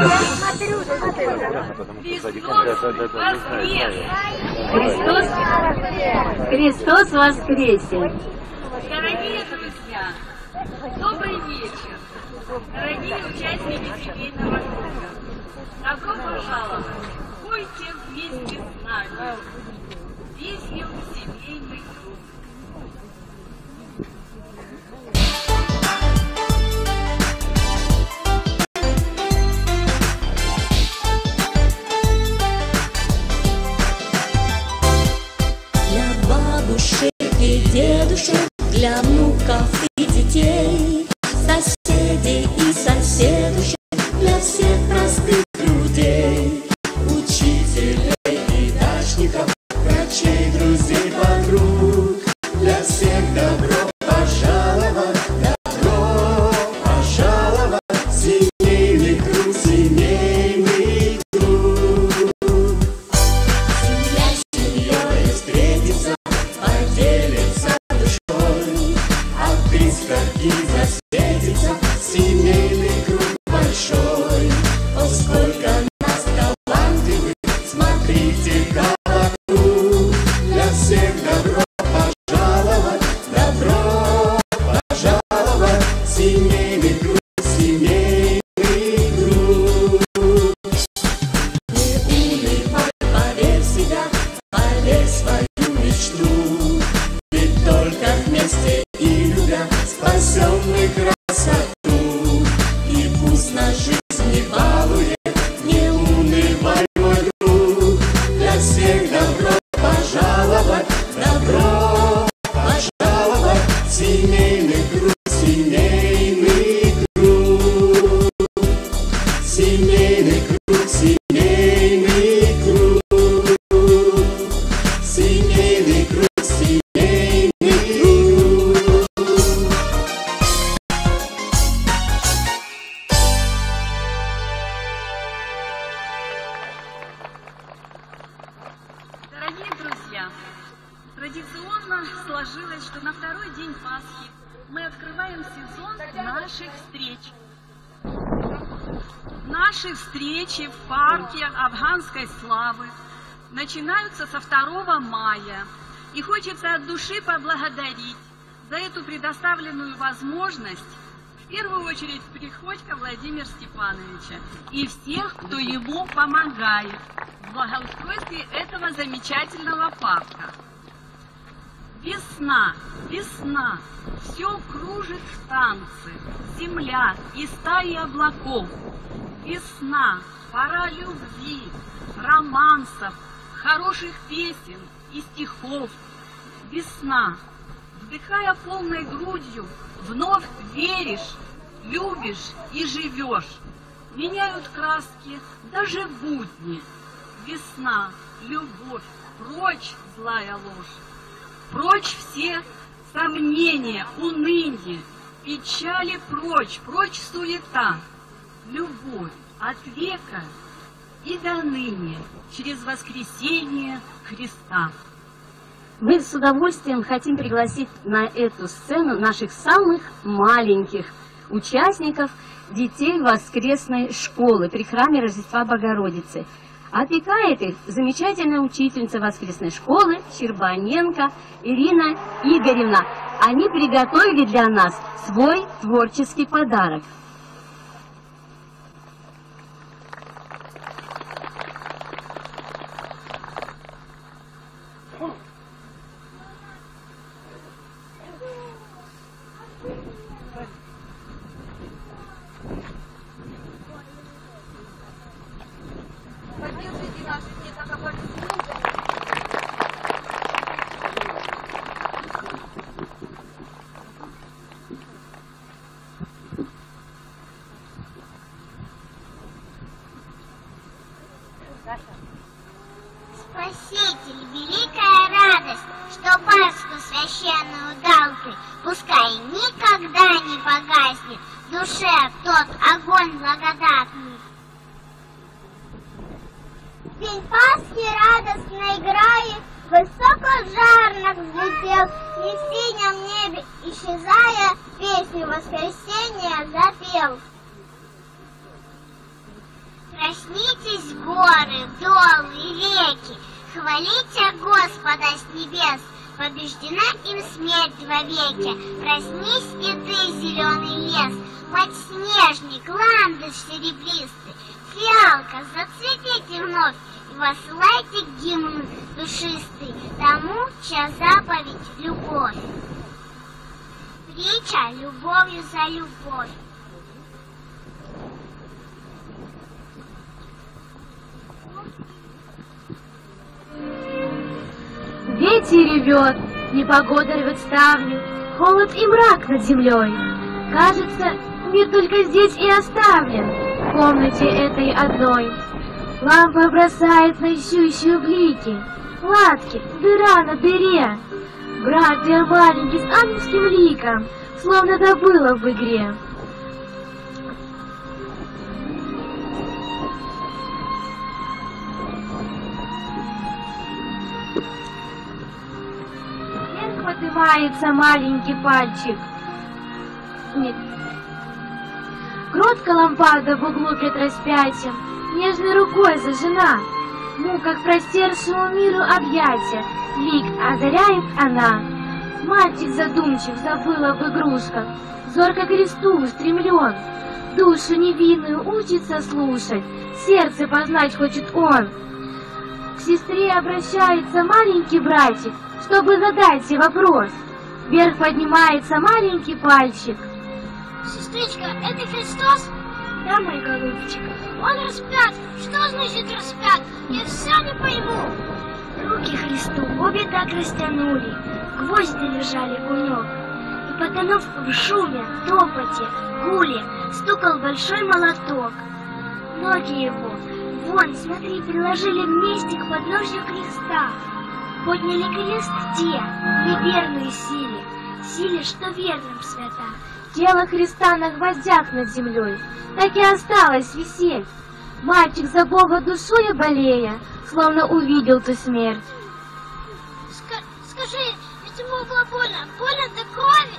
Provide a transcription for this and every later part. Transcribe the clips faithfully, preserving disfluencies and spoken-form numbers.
Христос, Христос воскресе! Дорогие друзья, добрый вечер! Дорогие участники семейного круга, добро пожаловать! Пойте вместе с нами песню «Семейный круг». Для бабушек и дедушек, для внуков и детей, соседей и соседушек, для всех простых людей, учителей и дачников, врачей, друзей, подруг, для всех добро пожаловать, добро пожаловать, семейный круг, семейный круг. Семья с семьей встретится, поделится душой, от приставки засветится семейный круг большой. О, сколько нас талантливых, смотрите-ка вокруг, для всех добро пожаловать, добро пожаловать, семейный круг, семейный круг. Не унывай, поверь в себя, поверь в свою мечту, ведь только вместе и любя спасем мы красоту. И пусть на жизнь не балует, не унывай, мой друг, для всех добро пожаловать, добро пожаловать, семейный круг, семейный круг, семейный круг, семейный круг, семейный круг, семейный круг. Дорогие друзья, традиционно сложилось, что на второй день Пасхи мы открываем сезон наших встреч. Наши встречи в парке Афганской славы начинаются со второго мая. И хочется от души поблагодарить за эту предоставленную возможность в первую очередь Приходько Владимира Степановича и всех, кто ему помогает в благоустройстве этого замечательного парка. Весна, весна, все кружит в танцы, земля и стаи облаков. Весна, пора любви, романсов, хороших песен и стихов. Весна, вдыхая полной грудью, вновь веришь, любишь и живешь. Меняют краски даже будни. Весна, любовь, прочь злая ложь. Прочь все сомнения, уныние, печали прочь, прочь суета. Любовь от века и до ныне через воскресение Христа. Мы с удовольствием хотим пригласить на эту сцену наших самых маленьких участников, детей воскресной школы при храме Рождества Богородицы. Опекает их замечательная учительница воскресной школы Щербаненко Ирина Игоревна. Они приготовили для нас свой творческий подарок. Спаситель, великая радость, что Пасху священную дал ты, пускай никогда не погаснет в душе тот огонь благодатный. День Пасхи радостно играет, высоко жарно взлетел, и в синем небе, исчезая, песню воскресения запел. Хвалите Господа с небес, побеждена им смерть вовеки. Проснись и ты, зеленый лес, подснежник, ландыш серебристый, фиалка, зацветите вновь и воссылайте гимн душистый тому, чья заповедь — любовь. Притча любовью за любовь. Ветер ревет, непогода рвет ставни, холод и мрак над землей. Кажется, мир только здесь и оставлен, в комнате этой одной. Лампа бросает на ищущую блики, ладки, дыра на дыре. Братья маленький с ангельским ликом, словно добыла в игре. Вверх поднимается маленький пальчик. Нет. Кротко лампада в углу пред распятием, нежной рукой зажжена. Ну, как простершему миру объятия, лик озаряет она. Мальчик задумчив, забыл об игрушках, зорко к кресту устремлен. Душу невинную учится слушать, сердце познать хочет он. К сестре обращается маленький братик, чтобы задать ей вопрос. Вверх поднимается маленький пальчик. Сестричка, это Христос? Да, мой голубчик. Он распят. Что значит распят? Я все не пойму. Руки Христу обе так растянули, гвозди лежали у ног. И потонув в шуме, топоте, гуле, стукал большой молоток. Ноги его, вон, смотри, приложили вместе к подножью креста. Подняли крест те, неверные силе, силе, что верным свята. Тело Христа на гвоздях над землей так и осталось висеть. Мальчик за Бога душою болея, словно увидел ту смерть. Ска скажи, ведь ему было больно, больно до крови.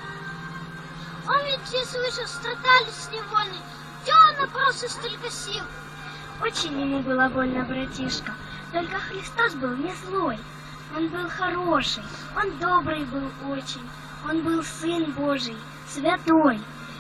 Он ведь все слышал, страдали с невольной. Где он набрался столько сил? Очень ему было больно, братишка. Только Христос был не злой. Он был хороший, он добрый был очень. Он был Сын Божий, святой.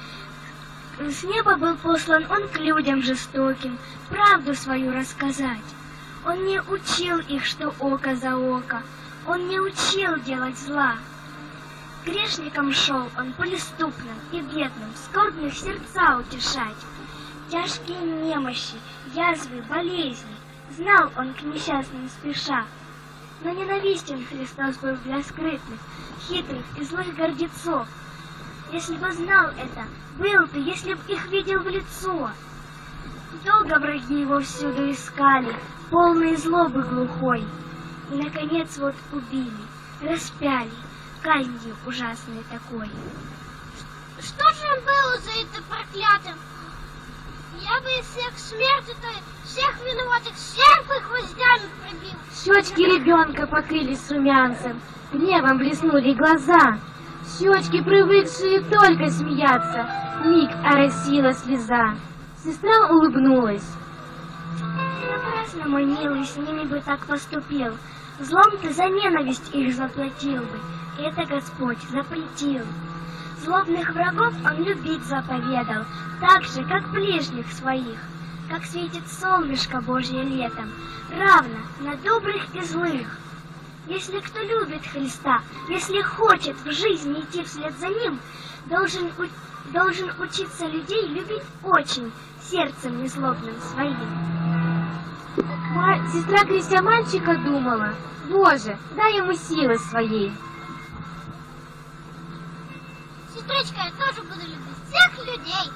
С неба был послан он к людям жестоким, правду свою рассказать. Он не учил их, что око за око, он не учил делать зла. Грешникам шел он преступным и бедным, скорбных сердца утешать. Тяжкие немощи, язвы, болезни знал он к несчастным спеша. Но ненавистен Христос был для скрытных, хитрых и злых гордецов. Если бы знал это, был бы, если бы их видел в лицо. Долго враги его всюду искали, полные злобы глухой. И, наконец, вот убили, распяли, казнью ужасной такой. Что же им было за это проклятым? Я бы из всех смерти-то, всех виноватых, всех бы гвоздями пробил. Щечки ребенка покрылись румянцем, гневом блеснули глаза. Щечки, привыкшие только смеяться, миг оросила слеза. Сестра улыбнулась. Напрасно, мой милый, с ними бы так поступил. Злом ты за ненависть их заплатил бы. Это Господь запретил. Злобных врагов он любить заповедал, так же, как ближних своих. Как светит солнышко Божье летом, равно на добрых и злых. Если кто любит Христа, если хочет в жизни идти вслед за Ним, должен, у... должен учиться людей любить очень, сердцем незлобным своим. Ма... Сестра, крестя мальчика, думала: Боже, дай ему силы своей. Сестричка, я тоже буду любить всех людей.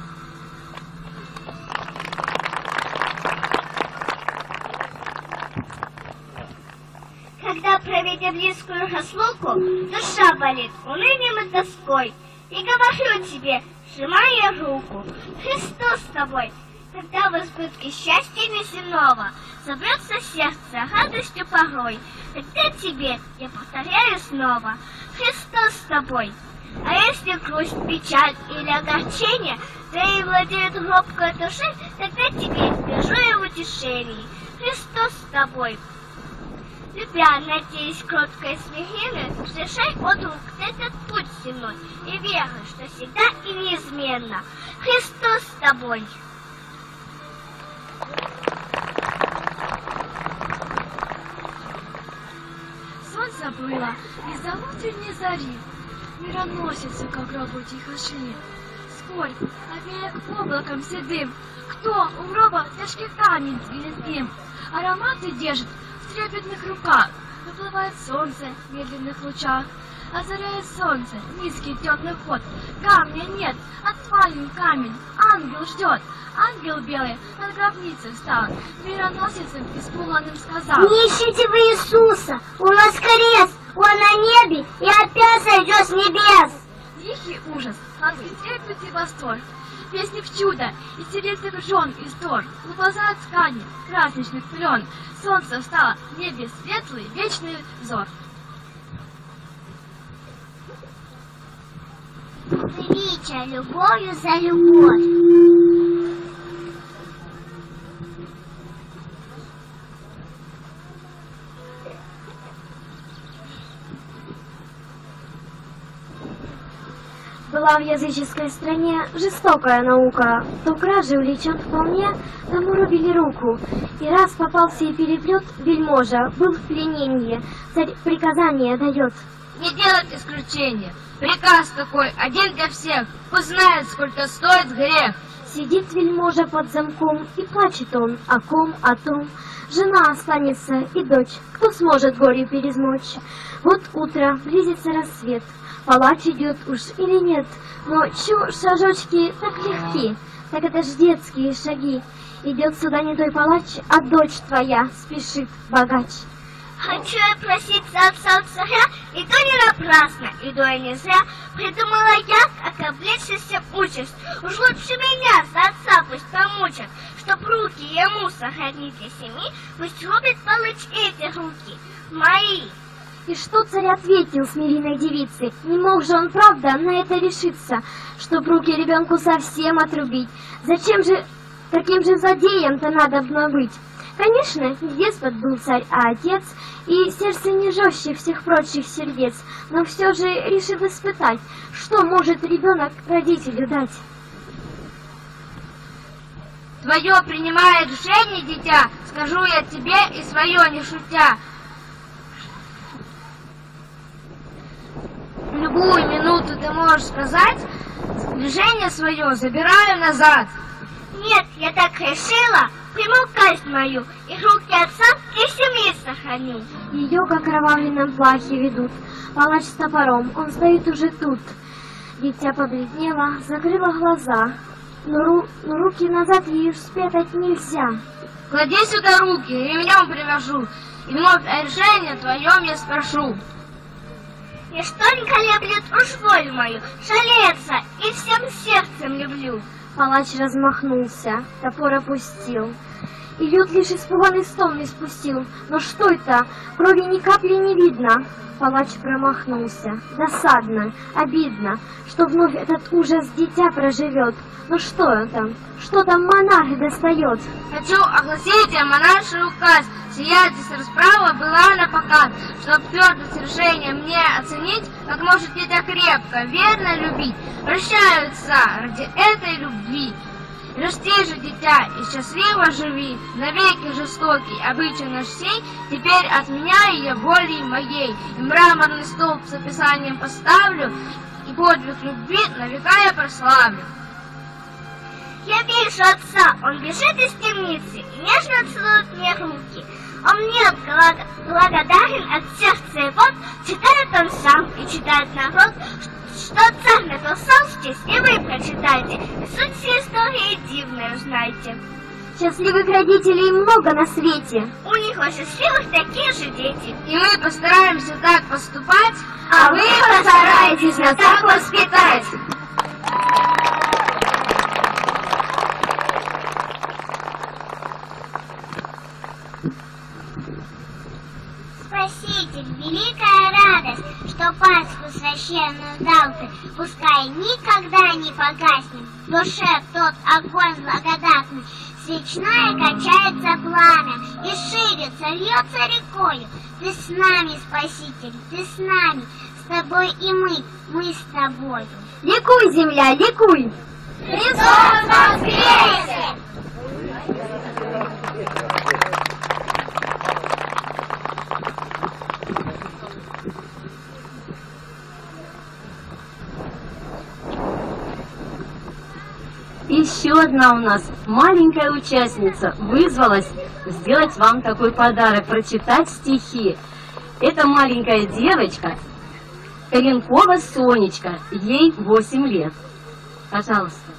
Когда, проведя близкую разлуку, душа болит унынием и тоской, и говорю тебе, сжимая руку, Христос с тобой. Когда в избытке счастья неземного собьется сердце радостью порой, тогда тебе, я повторяю снова, Христос с тобой. А если грусть, печаль или огорчение, да и владеет робкой души, тогда тебе скажу я в утешении, Христос с тобой. Любя, надеюсь, кроткой смиренной, совершай от рук этот путь земной, и веруй, что всегда и неизменно Христос с тобой. Солнце было из-за утренней зари, мироносица, как гробу тихо шли. Скорбь, обеих облаком седым, кто у гроба тяжкий камень двинет им, ароматы держит в трепетных руках, выплывает солнце в медленных лучах, озаряет солнце низкий темный ход, камня нет, отвален камень, ангел ждет, ангел белый над гробницей встал, мироносицем испуганным сказал: Не ищите вы Иисуса, у нас крест, он на небе и опять сойдет с небес. Тихий ужас, сладкий трепет и восторг, песни в чудо, и серебряных жен из тор, в глаза ткани, красничных пелен, солнце встало, в небе светлый, вечный взор. Величие любовью за любовь. Была в языческой стране жестокая наука. Кто кражей увлечен вполне, тому рубили руку. И раз попал сей переплет, вельможа был в пленении. Царь приказание дает: не делать исключения. Приказ такой, один для всех. Пусть знает, сколько стоит грех. Сидит вельможа под замком, и плачет он о ком, о том. Жена останется и дочь, кто сможет горе перезмочь? Вот утро, близится рассвет. Палач идет уж или нет, но чу шажочки так легки, так это ж детские шаги. Идет сюда не той палач, а дочь твоя спешит, богач. Хочу я просить за отца царя, и то не напрасно, и то и не зря. Придумала я, как облечься участь. Уж лучше меня за отца пусть помучат, чтоб руки ему сохранить для семьи, пусть рубит палач эти руки, мои. И что царь ответил смиренной девице? Не мог же он, правда, на это решиться, чтоб руки ребенку совсем отрубить. Зачем же таким же злодеем-то надобно быть? Конечно, не деспот был царь, а отец, и сердце не жестче всех прочих сердец, но все же решил испытать, что может ребенок родителю дать. Твое принимает решение, дитя, скажу я тебе и свое не шутя. В любую минуту ты можешь сказать, движение свое забираю назад. Нет, я так решила, приму казнь мою, и руки отца и семьи сохраню. Ее к окровавленном плахе ведут, палач с топором, он стоит уже тут. Дитя побледнело, закрыла глаза, но, ру но руки назад ей спрятать нельзя. Клади сюда руки, ремнем привяжу, и вновь о решении твоем я спрошу. Ничто не колеблет уж волю мою, жалеется и всем сердцем люблю. Палач размахнулся, топор опустил, и лед лишь испуганный стон испустил. Но что это? Крови ни капли не видно. Палач промахнулся. Досадно, обидно, что вновь этот ужас дитя проживет. Но что там? Что там монарх достает? Хочу огласить я монарший указ. Сиятельство расправа была на показ, чтоб твердость решения мне оценить, как может дитя крепко, верно любить. Прощаются ради этой любви. Расти же, дитя, и счастливо живи, навеки жестокий обычай наш сей, теперь отменяю я волей моей, и мраморный столб с описанием поставлю, и подвиг любви на века я прославлю. Я вижу отца, он бежит из темницы и нежно целует мне руки. Он мне благодарен от сердца его, читает он сам и читает народ, что царь написал здесь, и вы прочитайте, и суть всей истории дивной узнаете. Счастливых родителей много на свете. У них у счастливых такие же дети. И мы постараемся так поступать, а, а вы постараетесь нас так воспитать. Спаситель, великая радость, что что Пасху священную дал ты, пускай никогда не погаснет в душе тот огонь благодатный. Свечное качается пламя и ширится, льется рекою. Ты с нами, Спаситель, ты с нами, с тобой и мы, мы с тобой. Ликуй, земля, ликуй! Христос воскресе! Еще одна у нас маленькая участница вызвалась сделать вам такой подарок, прочитать стихи. Это маленькая девочка, Калинкова Сонечка, ей восемь лет. Пожалуйста.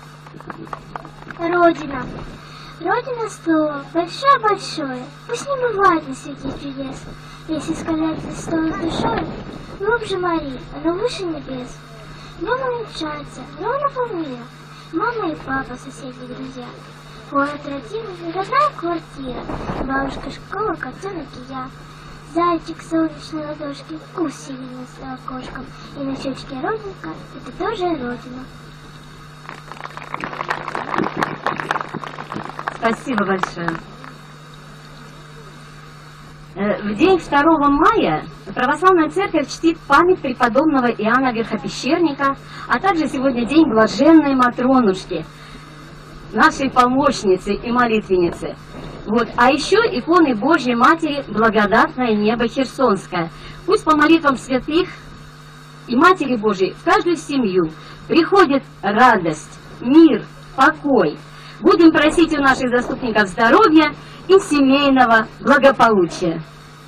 Родина. Родина слово большое-большое. Пусть не бывает на свете чудес. Если сказать стоит душой, глубже морей, оно выше небес. Дома венчаются, ровно по миру. Мама и папа, соседи, друзья. Город родимый, родная квартира. Бабушка, школа, котенок и я. Зайчик, солнечной ладошки, гусь сильный с окошком. И на щечке родинка, это тоже родина. Спасибо большое. В день второго мая Православная Церковь чтит память преподобного Иоанна Верхопещерника, а также сегодня день блаженной Матронушки, нашей помощницы и молитвенницы. Вот. А еще иконы Божьей Матери Благодатное Небо Херсонское. Пусть по молитвам святых и Матери Божьей в каждую семью приходит радость, мир, покой. Будем просить у наших заступников здоровья и семейного благополучия.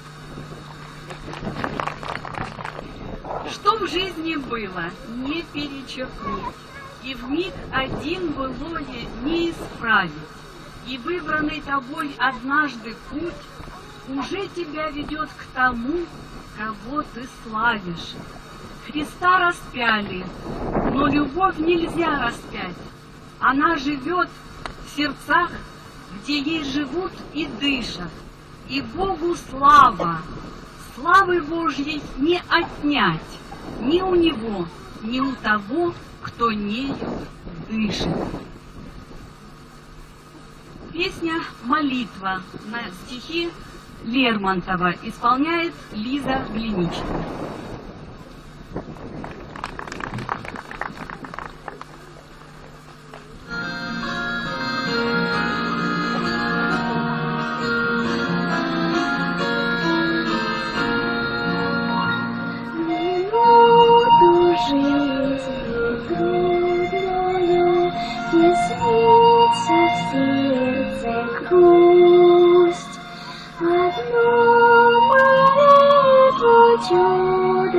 Что в жизни было, не перечеркнуть, и вмиг один былое не исправить, и выбранный тобой однажды путь уже тебя ведет к тому, кого ты славишь. Христа распяли, но любовь нельзя распять, она живет в сердцах, где ей живут и дышат, и Богу слава, славы Божьей не отнять ни у Него, ни у того, кто нею дышит. Песня «Молитва» на стихи Лермонтова исполняет Лиза Глинична. Одну молитву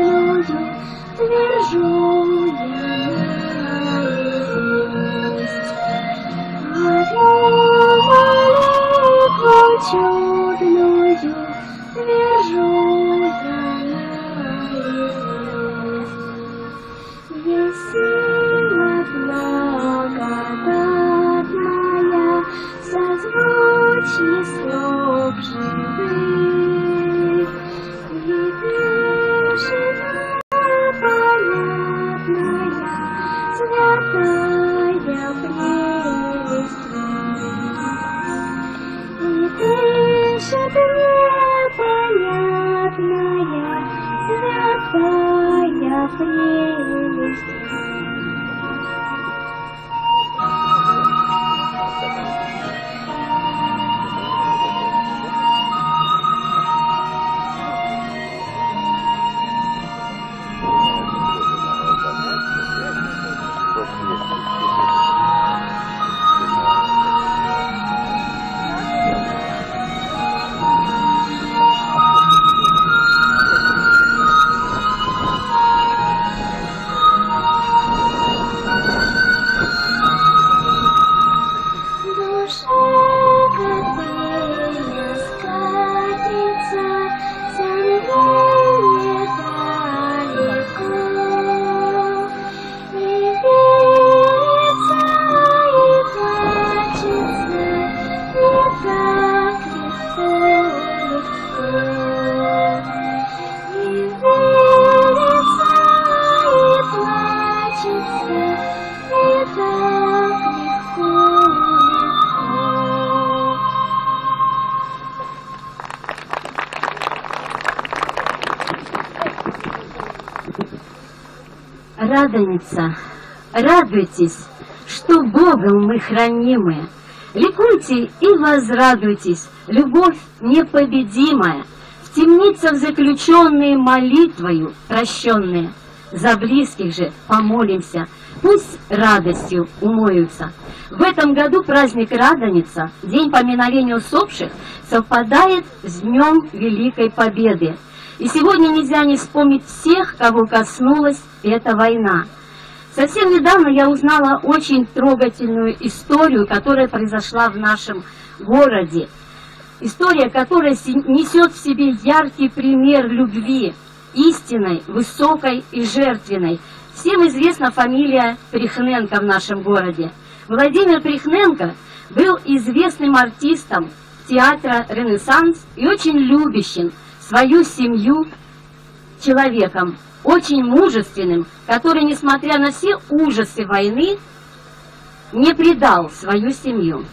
Радоница, радуйтесь, что Богом мы хранимые. Ликуйте и возрадуйтесь, любовь непобедимая. В темницах заключенные молитвою прощенные. За близких же помолимся, пусть радостью умоются. В этом году праздник Радоница, день поминовения усопших, совпадает с Днем Великой Победы. И сегодня нельзя не вспомнить всех, кого коснулась эта война. Совсем недавно я узнала очень трогательную историю, которая произошла в нашем городе. История, которая несет в себе яркий пример любви, истинной, высокой и жертвенной. Всем известна фамилия Прихненко в нашем городе. Владимир Прихненко был известным артистом театра «Ренессанс» и очень любящим свою семью человеком, очень мужественным, который, несмотря на все ужасы войны, не предал свою семью.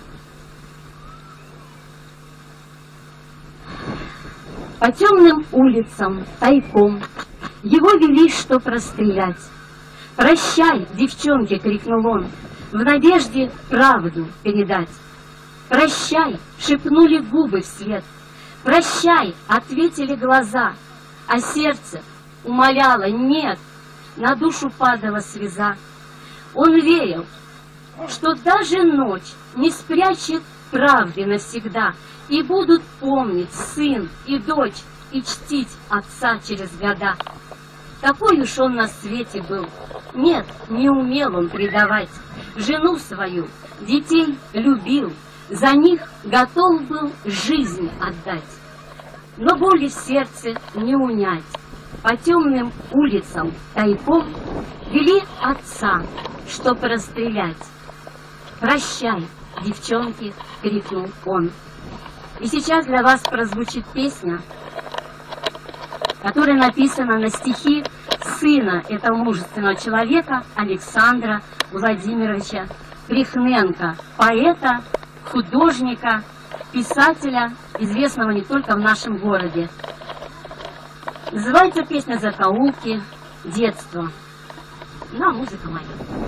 По темным улицам, тайком, его вели, чтоб расстрелять. «Прощай, девчонки!» — крикнул он, в надежде правду передать. «Прощай!» — шепнули губы вслед. «Прощай!» — ответили глаза, а сердце умоляло «нет!» На душу падала слеза. Он верил, что даже ночь не спрячет правды навсегда, и будут помнить сын и дочь, и чтить отца через года. Такой уж он на свете был. Нет, не умел он предавать. Жену свою, детей любил, за них готов был жизнь отдать. Но боли в сердце не унять. По темным улицам тайком вели отца, чтоб расстрелять. «Прощай, девчонки!» — крикнул он. И сейчас для вас прозвучит песня, которая написана на стихи сына этого мужественного человека Александра Владимировича Прихненко, поэта, художника, писателя, известного не только в нашем городе. Называется песня «Закоулки детства». На музыка моя.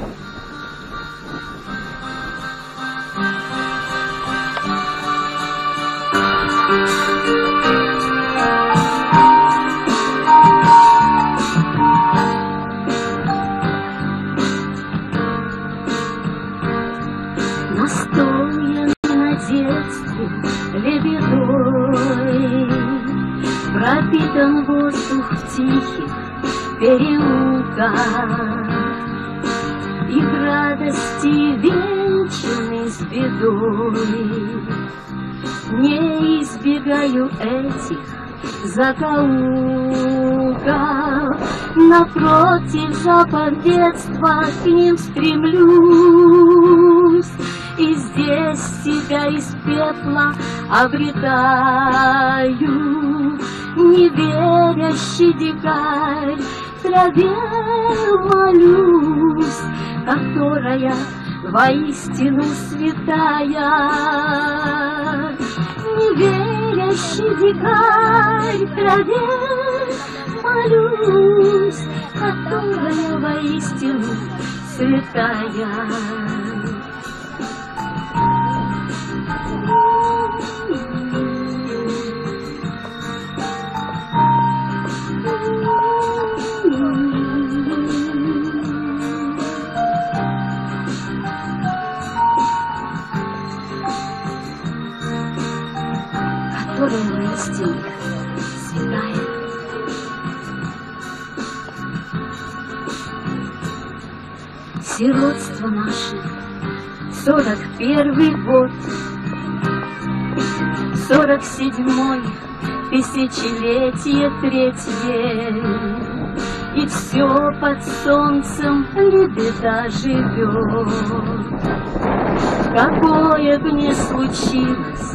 Настоян на детстве лебедой, пропитан воздух в тихих переулках, и в радости венчанный с бедой. Не избегаю этих закоулков, напротив, запах детства, к ним стремлюсь. И здесь себя из пепла обретаю, неверящий дикарь в траве молюсь, которая воистину святая. Неверящий дикарь в траве молюсь, которая воистину святая. Которая воистину святая. Сиротство наше, сорок первый год, сорок седьмой, тысячелетие третье, и все под солнцем лебеда живет. Какое б ни случилось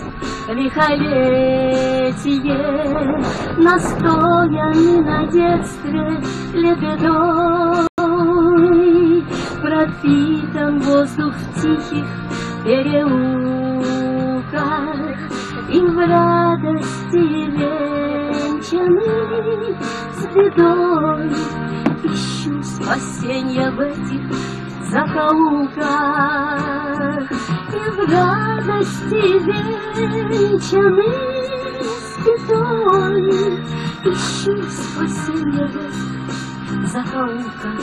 лихолетие, настоянный на детстве лебедой, пропитан воздух в тихих переулках, и в радости венчанный с бедой. Еще ищу спасенья в этих закоулках. И в радости венчанный спитой ищу спасенья в этих закоулках.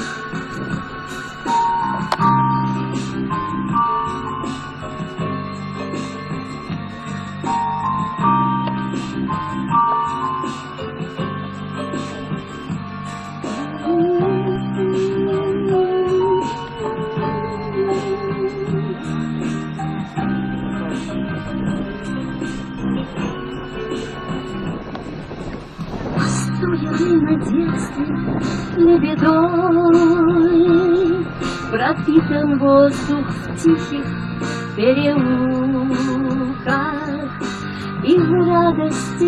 На детстве лебедой пропитан воздух в тихих переулках, и в радости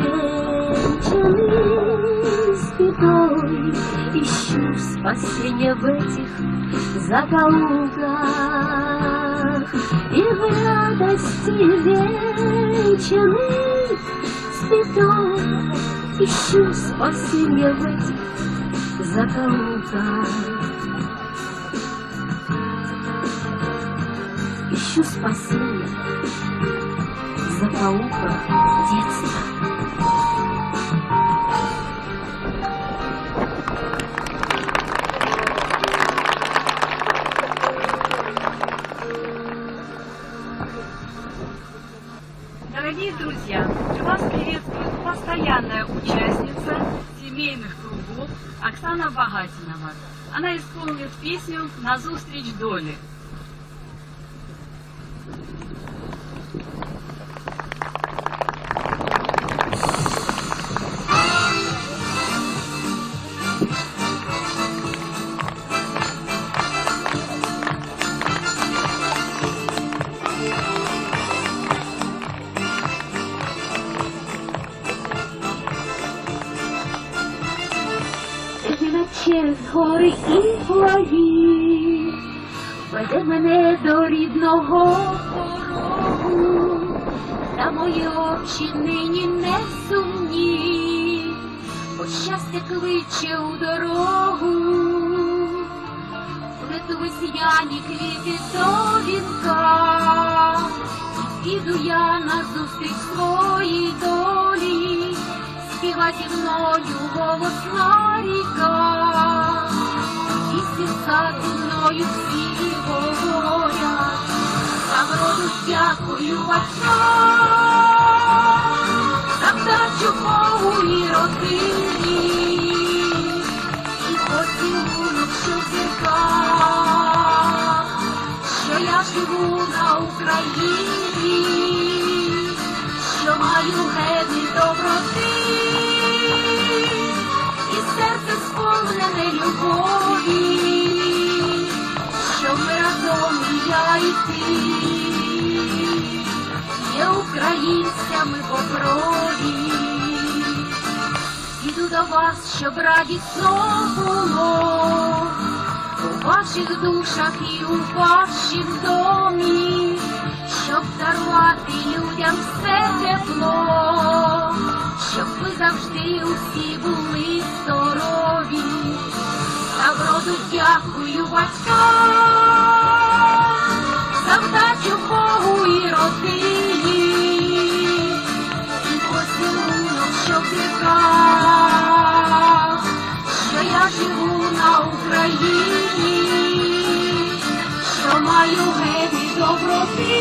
венчанный спиной ищу спасенья в этих закоулках. И в радости венчанный спиной ищу спасенья в этих закоулках. Ищу спасенья в закоулках детства. Дорогие друзья, вас приветствует постоянная участница семейных кругов Оксана Богатинова. Она исполнит песню «Назустріч долі». Через гори і плаї веде мене до рідного порогу, та мої очі нині не сумні, бо щастя кличе у дорогу. Плету весняні квіти до вінка, і піду я назустріч своїй долі, співа зі мною голосна ріка. І сіса зі мною всі говорять, вам роду дякую батькам, за вдачу Богу і родині, і поцілунок, що в зірках, що я живу на Україні, що маю гени доброти, і серце сповнене любові, що ми разом і я і ти є українцями по крові. Іду до вас, щоб радісно було у ваших душах і у вашім домі, щоб дарувати людям все тепло, щоб ви завжди усі були здорові. Та вроду дякую батькам, за вдачу Богу і родині, і поцілунок, що в зірках, що я живу на Україні, що маю гени доброти,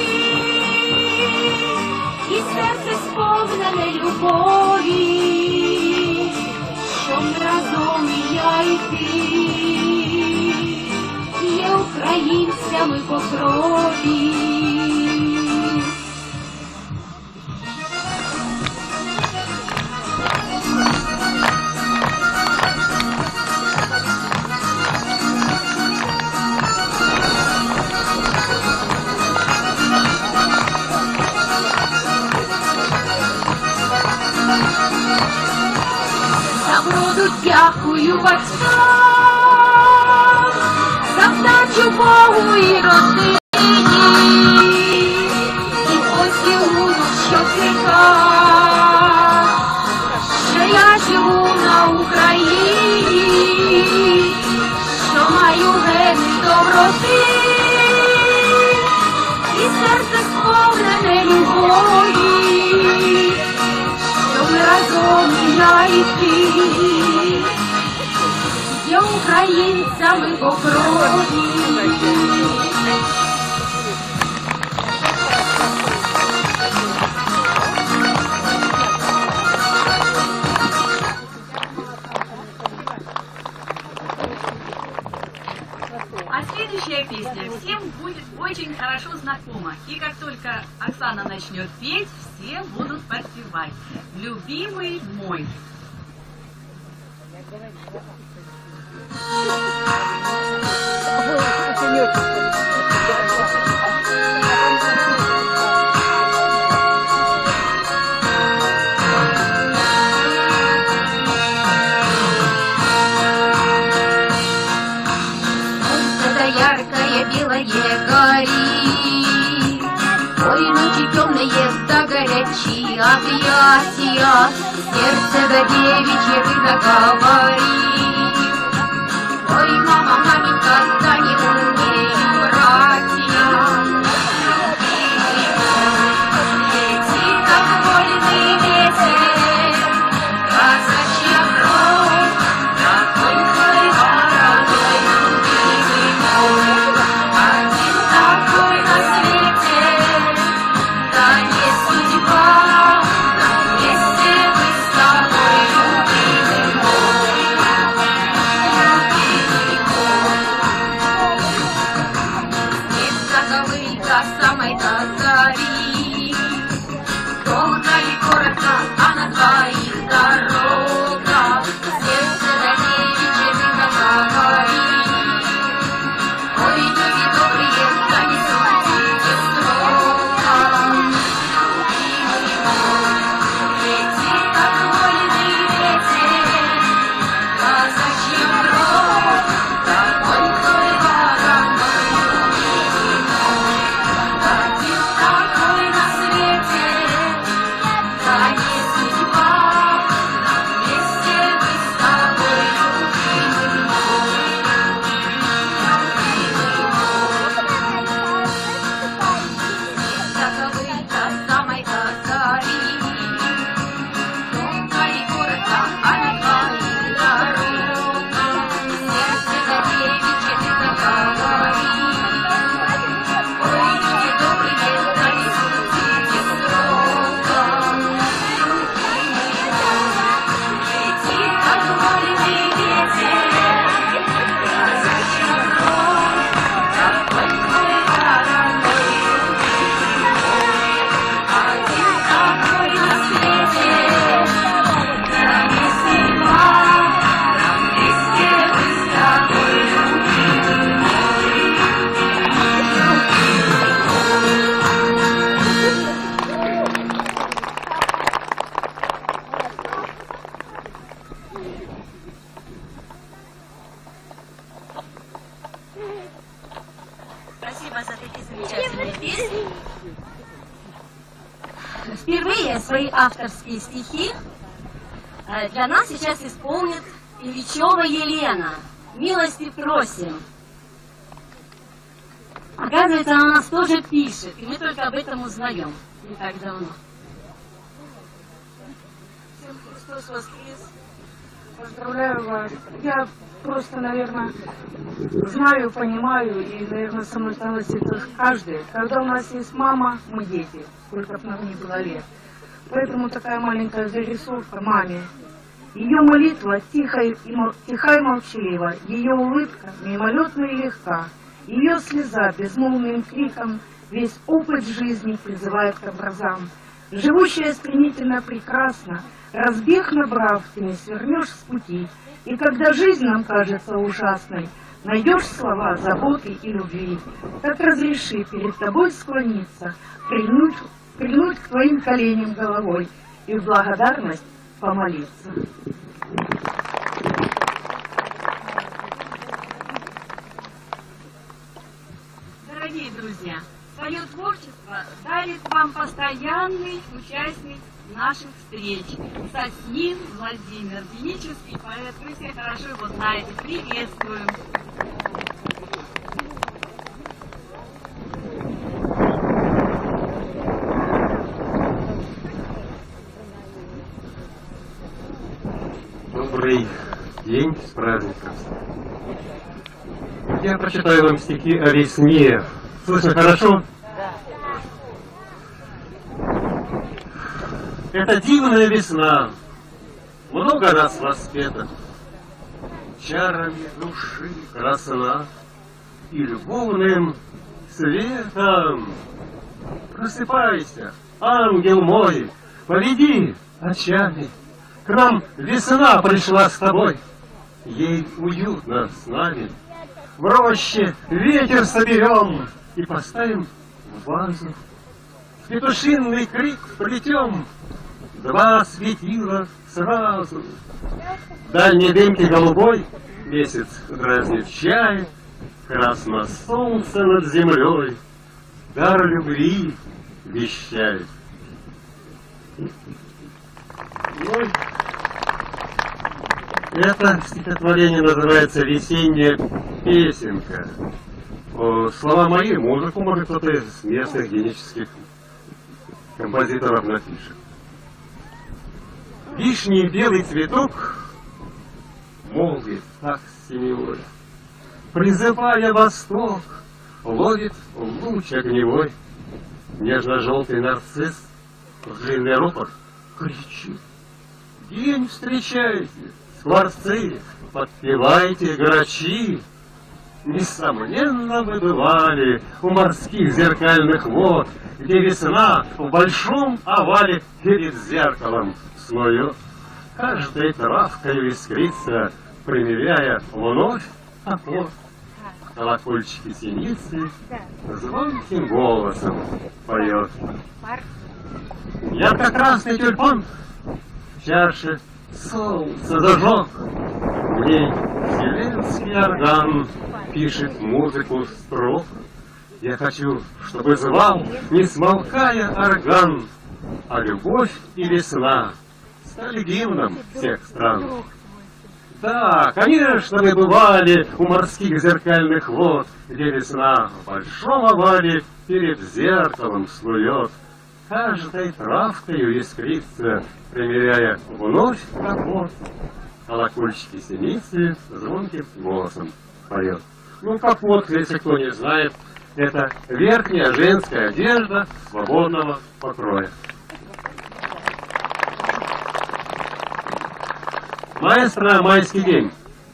і серце сповнене любові, що ми разом і я і ти є українцями по крові. Дякую батькам, за вдачу Богу і родині, і поцілунок, що в зірках, що я живу на Україні, доброти, і серце сповнене любові, що ми разом я і ти, є українцями по крові. А следующая песня всем будет очень хорошо знакома. И как только Оксана начнет петь, все будут подпевать. «Любимый мой». Яркое белое горит, ой, ночи темные да горячие объятия, сердце до девичьих заговорит. Ой, мама, маменька, да не умею, братья. Летит, как вольный ветер, казачья кровь, такой твой дорогой, любимый мой. Один такой на свете, да не судьба, вместе мы с тобой, любимый мой, любимый мой. Снег заковырь до самой до зари, долго и коротко, а на двоих дорога, сердце до девичьих заговорит. Ой, люди добрые, да не судите строго, любимый мой. Летит, как вольный ветер, казачья кровь, такой твой дорогой, любимый мой. Один такой на свете, да не судьба, вместе мы с тобой, любимый мой. Заковырь до самой до зари, долго и коротко, а на двоих дорога, сердце до девичьих заговорит. Ой, люди добрые, да не судите строго, любимый мой. Летит, как вольный ветер, казачья кровь, такой твой дорогой, любимый мой. Один такой на свете, да не судьба, вместе мы с тобой, любимый мой, Спасибо за такие замечательные песни. Впервые свои авторские стихи э, для нас сейчас исполнит Ильичева Елена. Милости просим. Оказывается, она нас тоже пишет, и мы только об этом узнаем не так давно. Всем Христос воскрес. Поздравляю вас. Я просто, наверное, знаю, понимаю, и, наверное, со мной согласится каждый. Когда у нас есть мама, мы дети, сколько бы нам ни было лет. Поэтому такая маленькая зарисовка маме. Ее молитва тихая и, мол... тиха и молчалива, ее улыбка мимолетна и легка, ее слеза безмолвным криком весь опыт жизни призывает к образам. Живущая стремительно прекрасно, разбег набрав, ты не свернешь с пути, и когда жизнь нам кажется ужасной, найдешь слова заботы и любви. Так разреши перед тобой склониться, прильнуть, прильнуть к твоим коленям головой и в благодарность помолиться. Дорогие друзья, свое творчество дарит вам постоянный участник наших встреч. Соснин Владимир, генический поэт. Вы все хорошо его знаете. Приветствуем. Добрый день с праздником. Я прочитаю вам стихи о весне. Слышно хорошо? Это дивная весна, много раз воспета, чарами души красна и любовным светом. Просыпайся, ангел мой, поведи очами. К нам весна пришла с тобой, ей уютно с нами. В роще ветер соберем и поставим в вазу. В петушиный крик вплетем два светила сразу. В дальней дымке голубой месяц дразнит чай, красно солнце над землей дар любви вещает. Ой. Это стихотворение называется «Весенняя песенка». О, слова мои, музыку, может, кто-то из местных генических композиторов напишет. Вишний белый цветок молвит так с семьей, призывая восток, ловит луч огневой. Нежно-желтый нарцисс в длинный ропот кричит: день встречайте, скворцы, подпевайте грачи. Несомненно, вы бывали у морских зеркальных вод, где весна в большом овале перед зеркалом снует. Каждой травкой искрится, примеряя вновь опор. Колокольчики синицы звонким голосом поет. Ярко-красный тюльпан в чаше солнце зажег. В ней вселенский орган пишет музыку строк. Я хочу, чтобы звал, не смолкая, орган, а любовь и весна стали гимном всех стран. Да, конечно, мы бывали у морских зеркальных вод, где весна в большом овале перед зеркалом снует. Каждой травкою искрится, примеряя вновь опор. Колокольчики синицы звонким голосом поет. Ну, капот, если кто не знает, это верхняя женская одежда свободного покроя. Маэстро, майский день.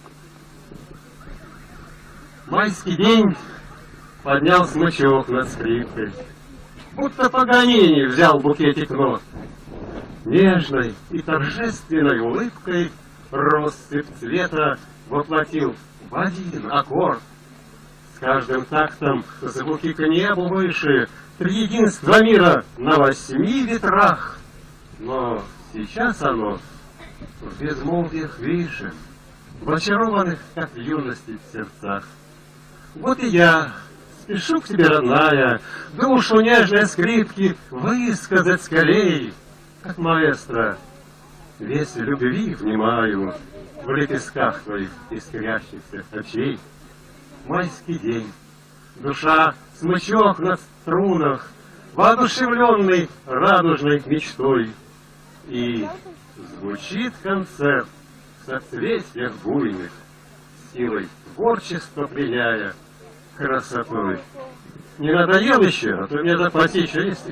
Майский день поднял смычок над скрипкой, будто Паганини взял букетик нот. Нежной и торжественной улыбкой россыпь цвета воплотил в один аккорд. С каждым тактом звуки к небу выше, триединство мира на восьми ветрах. Но сейчас оно в безмолвиях выше, в очарованных, как в юности, сердцах. Вот и я спешу к тебе, родная, душу нежной скрипки высказать скорей, как маэстро. Весь любви внимаю в лепестках твоих искрящихся очей. Майский день, душа смычок на струнах, воодушевленный радужной мечтой. И звучит концерт в соцветиях буйных, силой творчества пленяя красотой. Не надоел еще, а то мне заплати еще есть.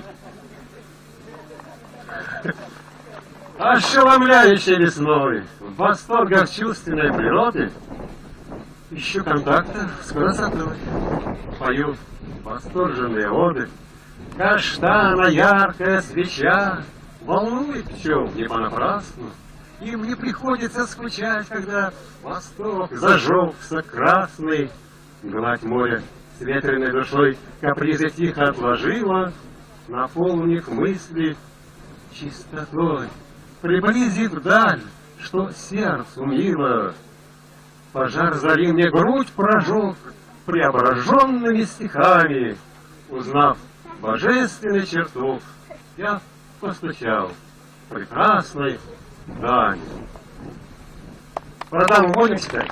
Ошеломляющей весной, в восторгах чувственной природы, ищу контакта с красотой. Пою восторженные оды. Каштана яркая свеча волнует пчел не понапрасну. Им не приходится скучать, когда восток зажегся красный. Гладь моря с ветреной душой капризы тихо отложила, наполнив мысли чистотой. Приблизив вдаль, что сердцу мило. Пожар зари мне грудь прожег преображенными стихами. Узнав божественный чертог, я постучал прекрасной дани. Про даму будем читать?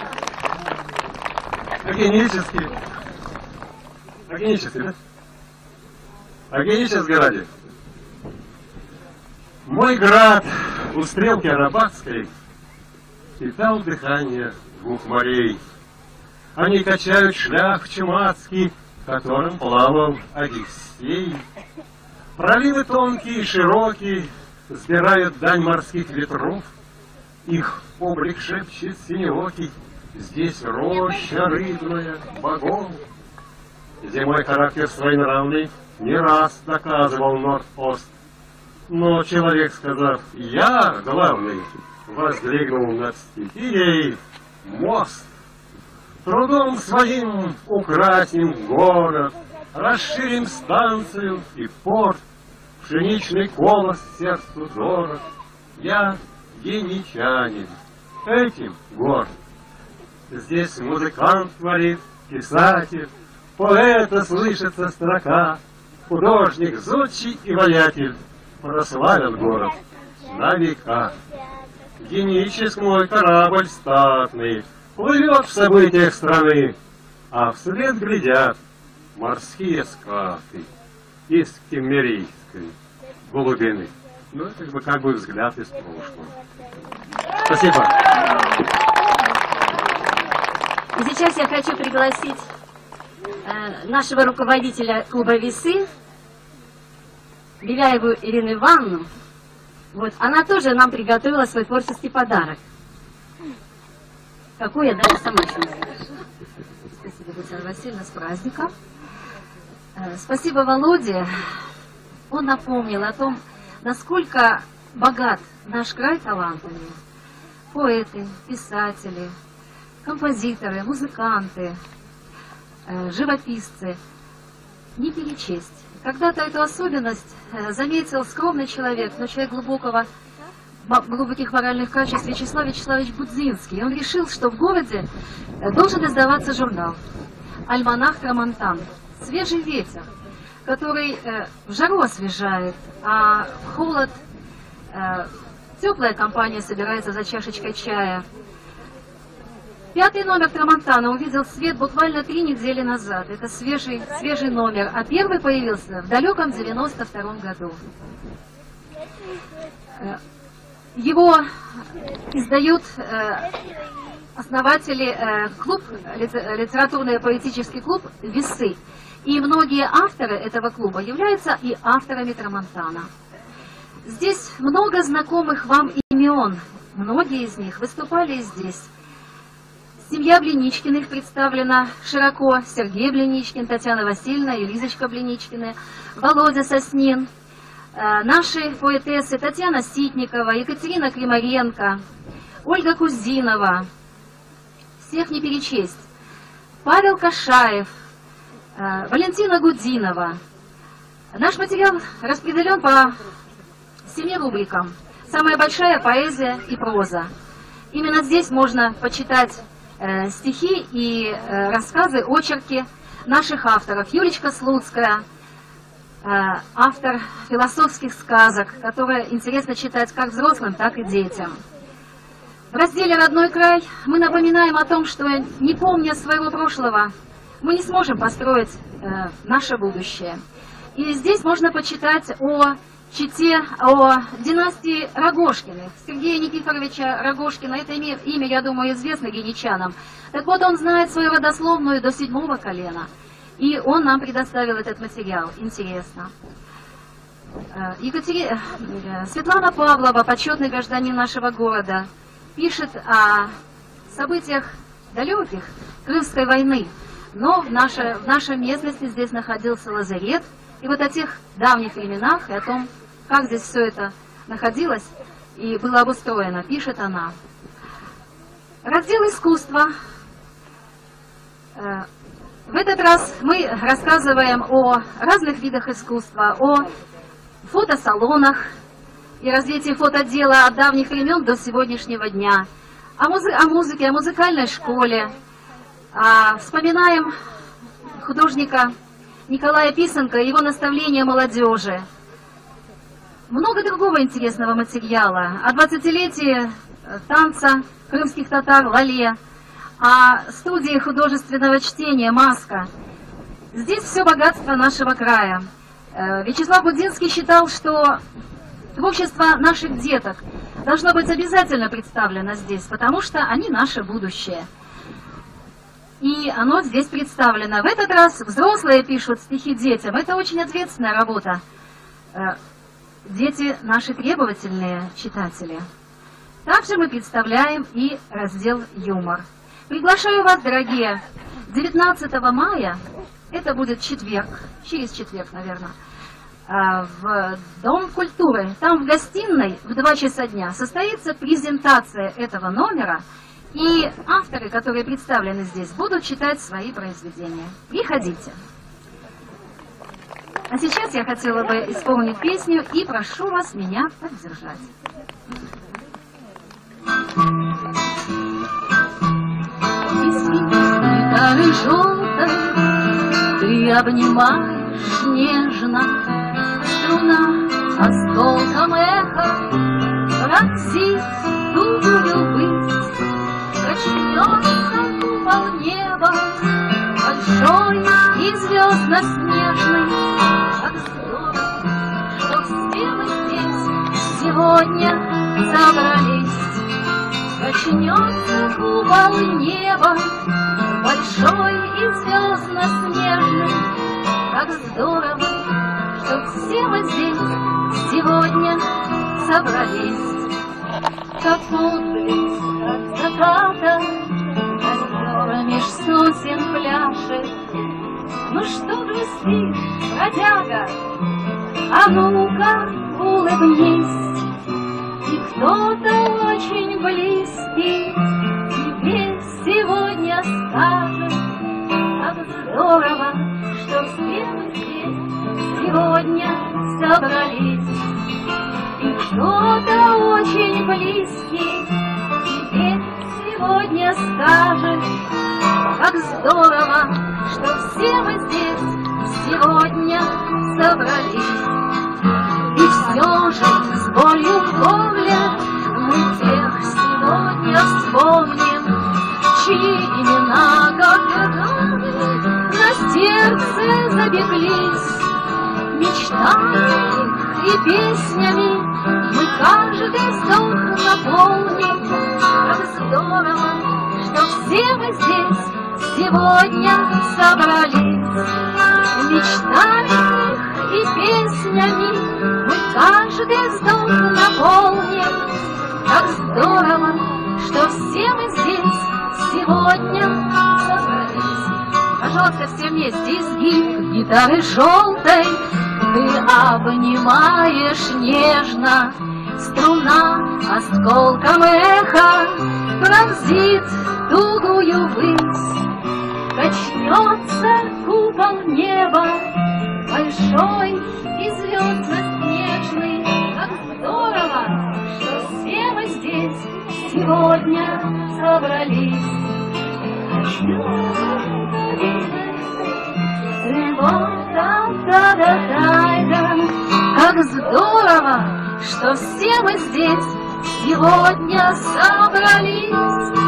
Агенический. Агенический, да? Агенический ради. Мой град у стрелки Арабатской впитал дыхание двух морей. Они качают шлях чумацкий, в котором плавал Одиссей. Проливы тонкие и широкие сбирают дань морских ветров. Их облик шепчет синеокий, здесь роща рыбная богов. Зимой характер своенравный не раз доказывал Норд-Ост. Но человек, сказав «я главный», воздвигнул над стихией мост. Трудом своим украсим город, расширим станцию и порт, пшеничный колос сердцу дорог. Я геничанин, этим горд. Здесь музыкант творит, писатель, поэта слышится строка, художник, зодчий и воятель, прославят город на века. Генический мой корабль статный плывет в событиях страны, а вслед глядят морские скаты из киммерийской глубины. Ну, это как бы, как бы взгляд из прошлого. Спасибо. И сейчас я хочу пригласить э, нашего руководителя клуба «Весы», Беляеву Ирину Ивановну. Вот, она тоже нам приготовила свой творческий подарок. Какой, я даже сама еще не слышу. Спасибо, Татьяна Васильевна, с праздником. Э, спасибо Володе. Он напомнил о том, насколько богат наш край талантами. Поэты, писатели, композиторы, музыканты, э, живописцы. Не перечесть. Когда-то эту особенность э, заметил скромный человек, но человек глубокого, глубоких моральных качеств Вячеслав Вячеславович Будзинский. Он решил, что в городе э, должен издаваться журнал «Альманах Трамонтан». Свежий ветер, который э, в жару освежает, а в холод э, теплая компания собирается за чашечкой чая. Пятый номер Трамонтана увидел свет буквально три недели назад. Это свежий, свежий номер, а первый появился в далеком девяносто втором году. Его издают э, основатели э, клуб, литературно-поэтический клуб «Весы». И многие авторы этого клуба являются и авторами Трамонтана. Здесь много знакомых вам имен. Многие из них выступали здесь. Семья Блиничкиных представлена широко. Сергей Блиничкин, Татьяна Васильевна, Лизочка Блиничкины, Володя Соснин, э, наши поэтессы Татьяна Ситникова, Екатерина Климаренко, Ольга Кузинова. Всех не перечесть. Павел Кашаев, э, Валентина Гудинова. Наш материал распределен по семи рубрикам. Самая большая — поэзия и проза. Именно здесь можно почитать э, стихи и э, рассказы, очерки наших авторов. Юлечка Слуцкая, э, автор философских сказок, которые интересно читать как взрослым, так и детям. В разделе «Родной край» мы напоминаем о том, что, не помня своего прошлого, мы не сможем построить э, наше будущее. И здесь можно почитать о чете, о династии Рогожкиных, Сергея Никифоровича Рогожкина. Это имя, имя, я думаю, известно геничанам. Так вот, он знает свою родословную до седьмого колена. И он нам предоставил этот материал. Интересно. Екатерина, Светлана Павлова, почетный гражданин нашего города, пишет о событиях далеких Крымской войны. Но в, наше, в нашей местности здесь находился лазарет. И вот о тех давних временах и о том, как здесь все это находилось и было обустроено, пишет она. Раздел искусства. В этот раз мы рассказываем о разных видах искусства, о фотосалонах и развитии фотодела от давних времен до сегодняшнего дня, о, музы о музыке, о музыкальной школе. А, вспоминаем художника Николая Писанка и его наставления молодежи. Много другого интересного материала. О двадцатилетии танца крымских татар «Лале», о студии художественного чтения «Маска». Здесь все богатство нашего края. Вячеслав Будзинский считал, что творчество наших деток должно быть обязательно представлено здесь, потому что они наше будущее. И оно здесь представлено. В этот раз взрослые пишут стихи детям. Это очень ответственная работа. Дети наши требовательные читатели. Также мы представляем и раздел «Юмор». Приглашаю вас, дорогие, девятнадцатого мая, это будет четверг, через четверг, наверное, в Дом культуры. Там в гостиной в два часа дня состоится презентация этого номера, и авторы, которые представлены здесь, будут читать свои произведения. Приходите. А сейчас я хотела бы исполнить песню и прошу вас меня поддержать. Гитары желтой ты обнимаешь нежно, струна осколком эха пронзит тугую высь, качнется купол неба большой и звездно-снежный. Как здорово, что все мы здесь сегодня собрались. Качнется купол неба большой и звездно-снежный. Как здорово, что все мы здесь сегодня собрались. Как отблеск от заката озера меж сосен пляшет. Ну что грустишь, бродяга, а ну-ка улыбнись. И кто-то очень близкий тебе сегодня скажет: как здорово, что все мы здесь сегодня собрались. И кто-то очень близкий тебе сегодня скажет: как здорово, что все мы здесь сегодня собрались. И все же с болью в горле мы тех сегодня вспомним, чьи имена, как годами, на сердце запеклись. Мечтами и песнями мы каждый вздох наполним. Как здорово, что все мы здесь сегодня собрались. Мечтами и песнями мы каждый вздох наполним. Как здорово, что все мы здесь сегодня собрались. Пожалуйста, все вместе изгиб гитары желтой ты обнимаешь нежно. Струна осколком эха пронзит тугую высь. Качнется купол неба большой и звездно-снежный. Как здорово, что все мы здесь сегодня собрались. Как здорово, что все мы здесь сегодня собрались.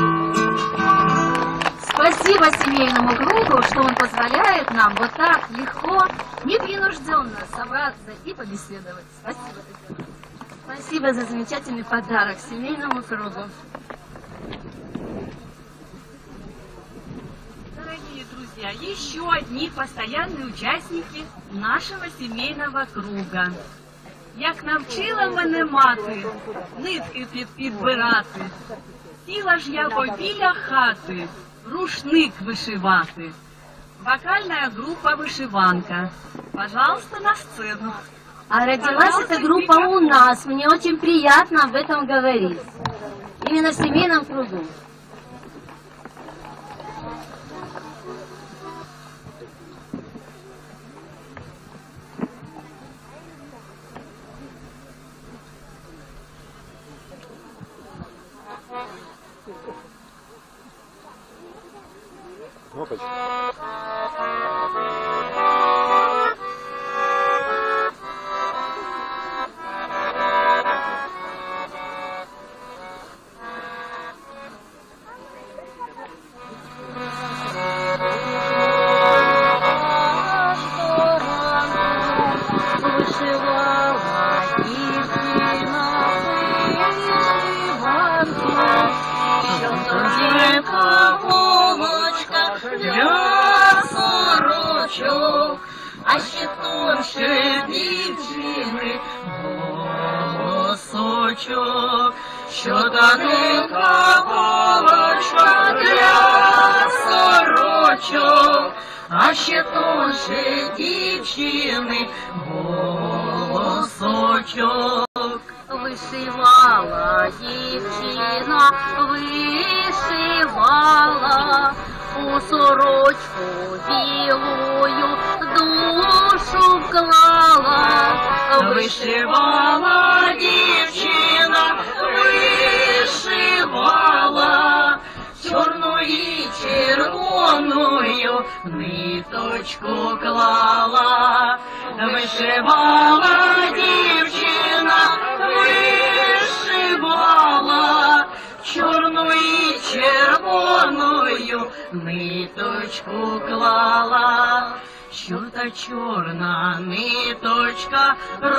Спасибо семейному кругу, что он позволяет нам вот так легко, непринужденно собраться и побеседовать. Спасибо. Спасибо за замечательный подарок семейному кругу. Дорогие друзья, еще одни постоянные учасники нашого семейного круга. Як навчила мене мати нитки під підбирати, сіла ж я побіля хати рушник вишивати. Вокальная группа «Вышиванка». Пожалуйста, на сцену. А родилась эта группа у нас. Мне очень приятно об этом говорить. Именно в семейном кругу. Кнопочка. Вышивала Кристина. а ще тонше дівчини голосочок, що тоненька голочка для сорочок, а ще тонше дівчини голосочок. Вишивала дівчина, вишивала, у сорочку білою душу вклала. Вишивала дівчина, вишивала, чорною і червоною ниточку клала. Вишивала дівчина, вишивала, чорною і червоною ниточку клала. Що та чорна ниточка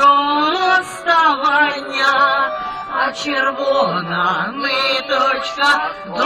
розставання, а червона ниточка до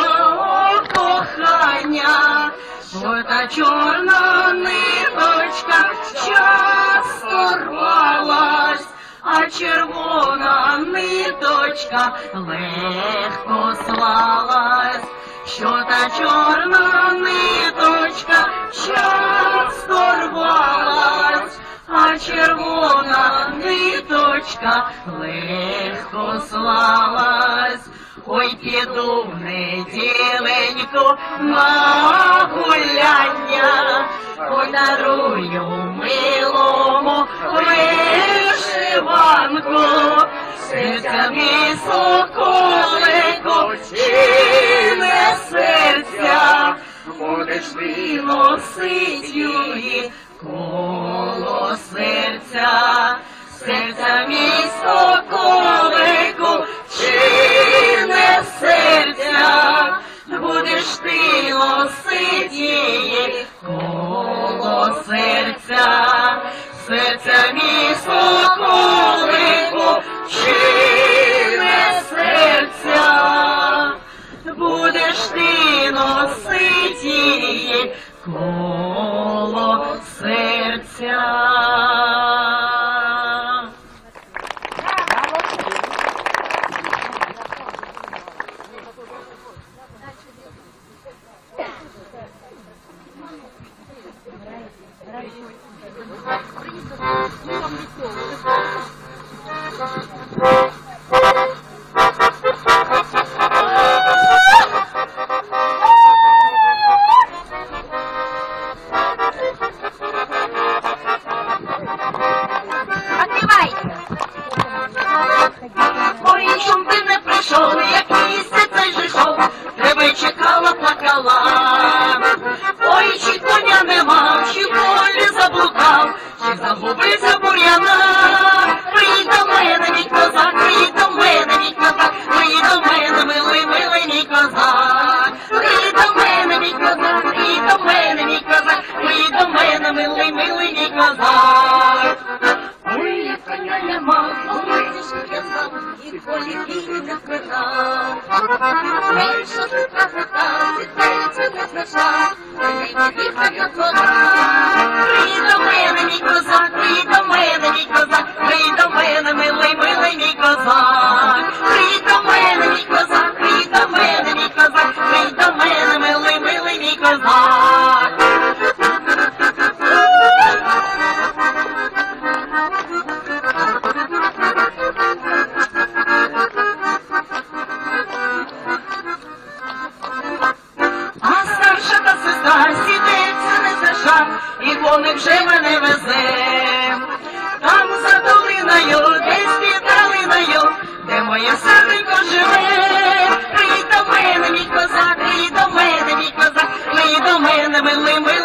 кохання. Що та чорна ниточка часто рвалась, а червона ниточка легко слалась. Що та чорна ниточка часто рвалась, а червона ниточка легко слалась. Ой, піду в неділеньку на гуляння, подарую милому вишиванку. Серця мій соколику, чи не серця, будеш ти носить її коло серця. Серця мій соколику, чи не серця, будеш ти носить її коло серця. Серця мій соколику, чи не серця, будеш ти носить її коло серця. Ой, чом ти не прийшов, як місяць цей же йшов, тебе чекала, плакала. Ой, чи коня нема, чи в полі заблукав, чи загубився бур'яна. Приїдь до мене, мій козак, приїдь до мене, мій козак, приїдь до мене, милий, милий мій козак. Приїдь до мене, мій козак, приїдь до мене, мій козак, приїдь до мене, милий, милий мій козак. Ой, коня нема, ой, що я сам, і полі війни не вкритав. Ой, що ти трапитав, світається не знайшла, ой, не віхар я козак. Приїдь до мене, мій козак, приїдь до мене, мій козак, приїдь до мене, милий, милий мій козак. Приїдь до мене, мій козак, приїдь до мене, мій козак, приїдь до мене, милий, милий мій козак. І вони вже мене везе, там за долиною, десь під долиною, де моє серденько живе. Приїдь до мене, мій козак, приїдь до мене, мій козак, приїдь до мене, милий, милий.